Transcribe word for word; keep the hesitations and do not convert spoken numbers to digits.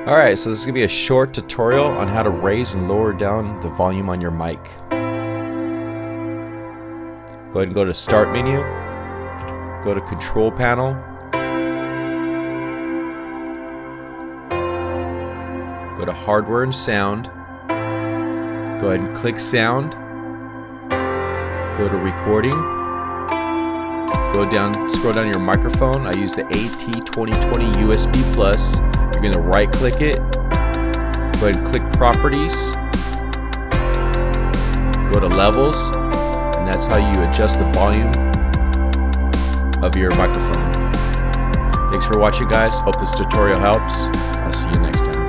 Alright, so this is going to be a short tutorial on how to raise and lower down the volume on your mic. Go ahead and go to Start menu, go to Control Panel, go to Hardware and Sound, go ahead and click Sound, go to Recording, go down, scroll down your microphone. I use the A T twenty twenty U S B plus. You're going to right click it, go ahead and click Properties, go to Levels, and that's how you adjust the volume of your microphone. Thanks for watching, guys. Hope this tutorial helps. I'll see you next time.